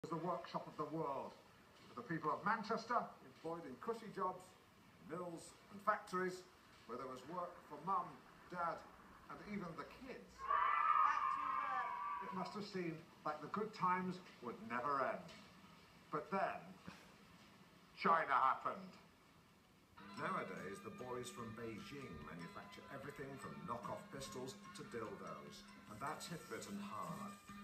The workshop of the world. The people of Manchester employed in cushy jobs, mills and factories where there was work for mum, dad and even the kids. It must have seemed like the good times would never end. But then, China happened. Nowadays, the boys from Beijing manufacture everything from knock-off pistols to dildos, and that's hit Britain hard.